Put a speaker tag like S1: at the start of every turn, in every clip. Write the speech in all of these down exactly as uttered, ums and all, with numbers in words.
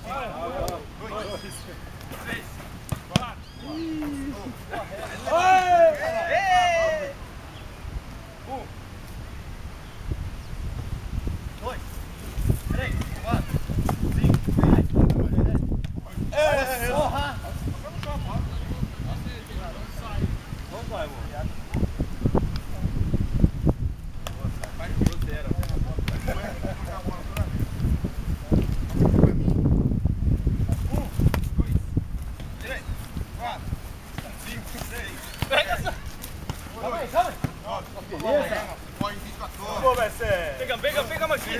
S1: Pega, pega, pega, Marquinhos.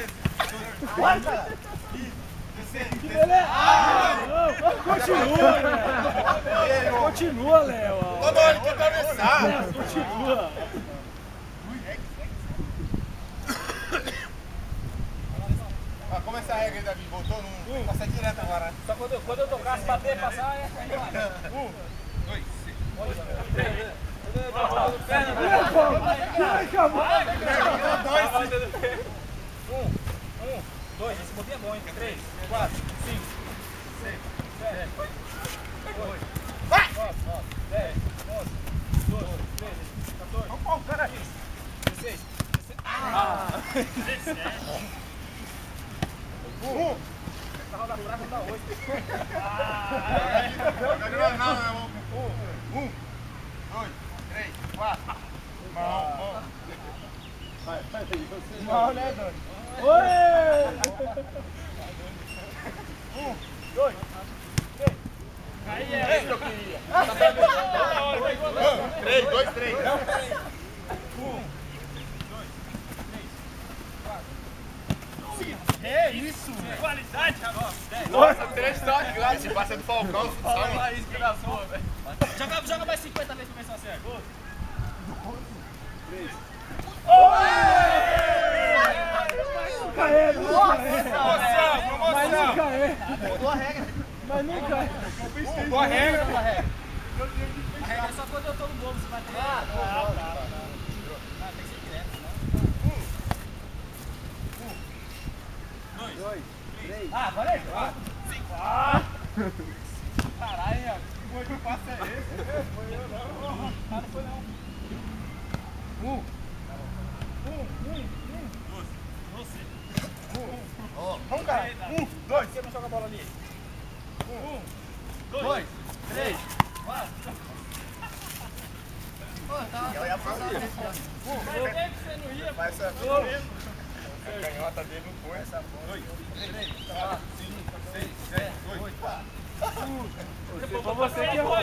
S2: Que beleza! Continua, Léo! Continua, Léo!
S1: Todo mundo quer cabeçar!
S2: Continua!
S1: Ah, como essa regra aí, Davi? Voltou? Não um. Passa direto agora.
S3: Só quando eu, quando eu tocar, se bater, passar, é.
S1: Um, dois,
S3: três. Um, um, dois, esse botinho é bom, hein? Três, quatro, cinco, seis, sete, oito, nove, dez, onze, doze, treze, quatorze, quinze, dezesseis, dezessete. Ah! dezessete. Um! Essa roda fraca dá oito. Ah!
S1: Um, dois, três, quatro. Mão, mão.
S2: Vai, vai aí, você.
S1: Não, né, Dani?
S2: Oi!
S1: Um, dois, três.
S3: Aí é isso que eu queria.
S1: Três, dois, três.
S3: Um, dois, três, quatro, cinco.
S1: É isso?
S3: Qualidade, rapaz.
S1: Nossa, três toques lá. Se passa do Falcão,
S3: Fala
S1: sabe?
S3: lá isso que da sua, velho. Joga, joga mais cinquenta vezes pra ver se eu acerto.
S2: Três.
S1: Nunca
S2: é,
S1: nunca é.
S2: Mas nunca é.
S3: Mudou a regra.
S2: Mas nunca é.
S1: Mudou a regra.
S3: A regra é só quando eu tô no bolo, você vai ter. Ah, tá, tá. Ah, tem que ser direto, né? Um. Um. Dois.
S2: Dois. Três.
S3: Ah, agora é jogo. Cinco. Ah! Caralho,
S1: Foi que passo é esse? Foi eu não.
S3: não foi não.
S1: Um.
S3: Um, um, um. Você.
S1: Um. Vamos, cara. Um, dois.
S3: Você não joga a bola ali. Um, dois,
S1: Dois.
S3: três, quatro. Pô, tá.
S1: Eu ia fazer isso.
S3: Um, por que você não ia?
S1: Mas essa a canhota dele não foi. Essa dois, três, quatro, cinco, seis, sete, oito.
S2: Foi você que errou.